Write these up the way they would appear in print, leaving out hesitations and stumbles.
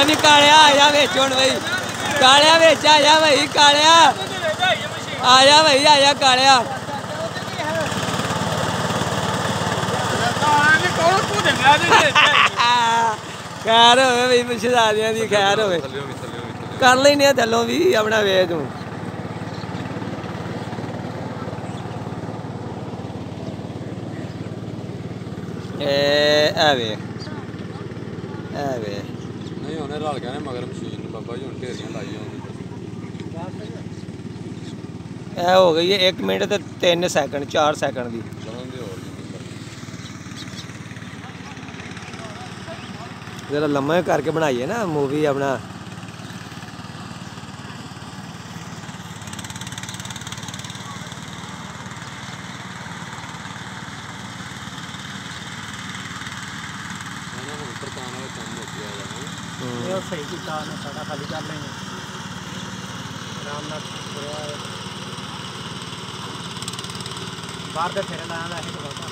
नहीं कालिया आ जा बेच हुण बई कालिया बेच आ जा भाई कालिया आ जा भाई आ जा कालिया खैर होवे बई पिछदारियां दी खैर होवे कर लेने थल्लों भी अपना वे तू वे नहीं उन्हें रल गए ने मगर मशीन बाबा जी हुण ढेरियां लाई हो गई है 1 मिनट ते 3 सैकंड 4 सैकंड की जरा लम्मा करके बनाइए ना मूवी अपना सही किया साड़ा खाली कर लेंगे आराम बाहर का फेरे लाया है तो बता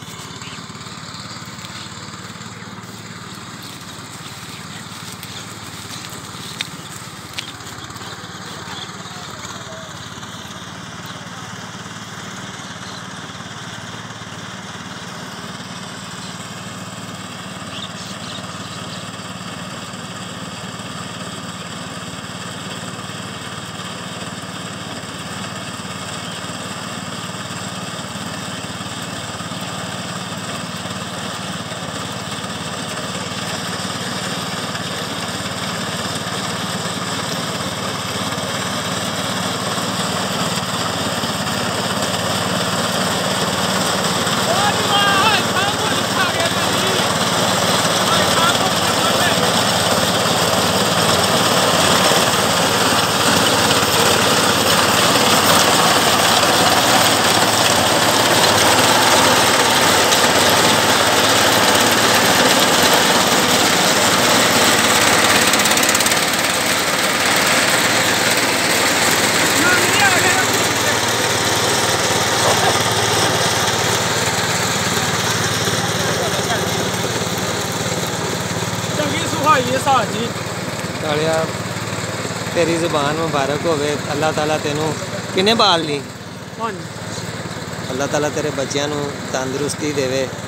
कालिया तेरी ज़ुबान मुबारक होवे अल्लाह ताला तेनू किन्ने बाल ली अल्लाह ताला तेरे बच्चों नू तंदुरुस्ती देवे।